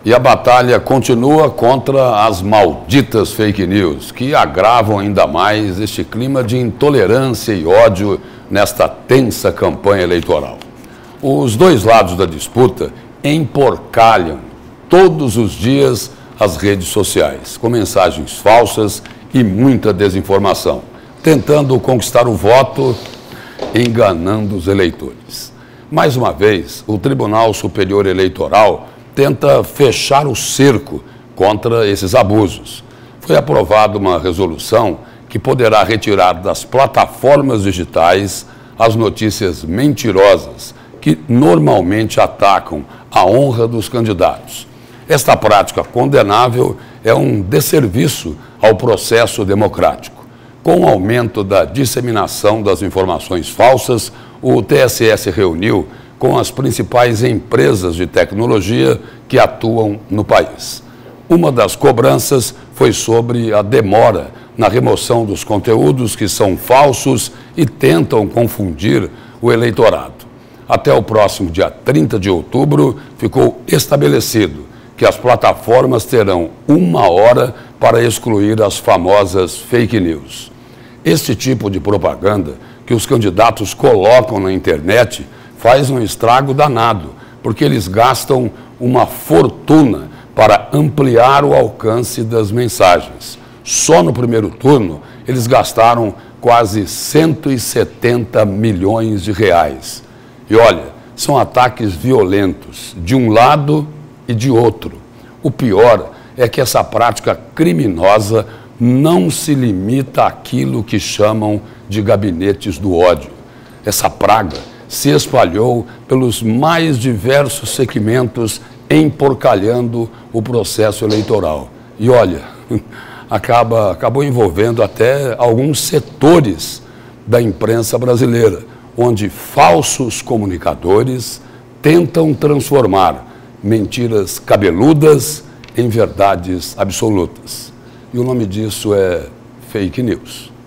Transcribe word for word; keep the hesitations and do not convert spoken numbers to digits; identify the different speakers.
Speaker 1: E a batalha continua contra as malditas fake news, que agravam ainda mais este clima de intolerância e ódio nesta tensa campanha eleitoral. Os dois lados da disputa emporcalham todos os dias as redes sociais, com mensagens falsas e muita desinformação, tentando conquistar o voto, enganando os eleitores. Mais uma vez, o Tribunal Superior Eleitoral tenta fechar o cerco contra esses abusos. Foi aprovada uma resolução que poderá retirar das plataformas digitais as notícias mentirosas que normalmente atacam a honra dos candidatos. Esta prática condenável é um desserviço ao processo democrático. Com o aumento da disseminação das informações falsas, o T S E se reuniu com as principais empresas de tecnologia que atuam no país. Uma das cobranças foi sobre a demora na remoção dos conteúdos que são falsos e tentam confundir o eleitorado. Até o próximo dia trinta de outubro, ficou estabelecido que as plataformas terão uma hora para excluir as famosas fake news. Este tipo de propaganda que os candidatos colocam na internet faz um estrago danado, porque eles gastam uma fortuna para ampliar o alcance das mensagens. Só no primeiro turno, eles gastaram quase cento e setenta milhões de reais. E olha, são ataques violentos, de um lado e de outro. O pior é que essa prática criminosa não se limita àquilo que chamam de gabinetes do ódio. Essa praga se espalhou pelos mais diversos segmentos, emporcalhando o processo eleitoral. E olha, acaba, acabou envolvendo até alguns setores da imprensa brasileira, onde falsos comunicadores tentam transformar mentiras cabeludas em verdades absolutas. E o nome disso é fake news.